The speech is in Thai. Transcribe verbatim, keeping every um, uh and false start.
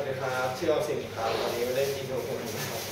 วัสดีครับชื่อออมสินครับวันนี้มาเล่นอินโดโกนครับ